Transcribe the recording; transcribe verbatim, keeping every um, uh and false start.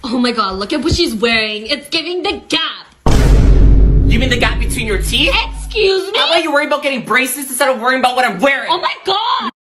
Oh my god, look at what she's wearing. It's giving the Gap. You mean the gap between your teeth? Excuse me? How about you worry about getting braces instead of worrying about what I'm wearing? Oh my god!